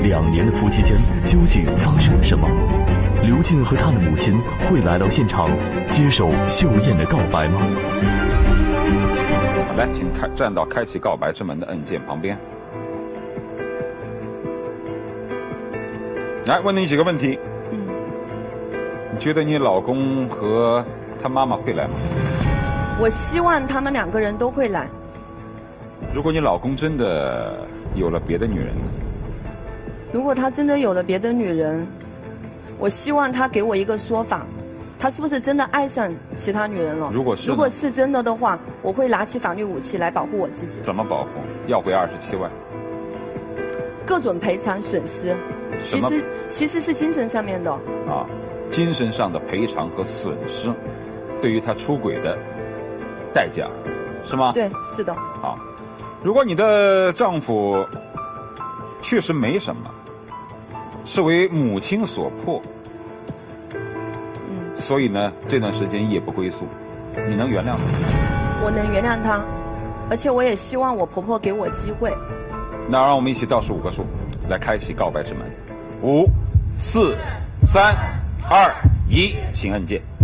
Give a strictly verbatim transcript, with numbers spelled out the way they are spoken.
两年的夫妻间究竟发生了什么？刘静和他的母亲会来到现场接受秀艳的告白吗？ 好，来，请开站到开启告白之门的按键旁边。来，问你几个问题。 嗯。 你觉得你老公和他妈妈会来吗？ 我希望他们两个人都会来。 如果你老公真的有了别的女人呢？ 如果他真的有了别的女人，我希望他给我一个说法，他是不是真的爱上其他女人了？ 如果是， 如果是真的的话，我会拿起法律武器来保护我自己。 怎么保护？要回二十七万， 各种赔偿损失，其实其实是精神上面的啊，精神上的赔偿和损失，对于他出轨的代价，是吗？ 对，是的。 好，如果你的丈夫确实没什么，是为母亲所迫， 嗯， 所以呢，这段时间夜不归宿，你能原谅他？ 我能原谅他，而且我也希望我婆婆给我机会。 那让我们一起倒数五个数，来开启告白之门。五、四、三、二、一，请按键。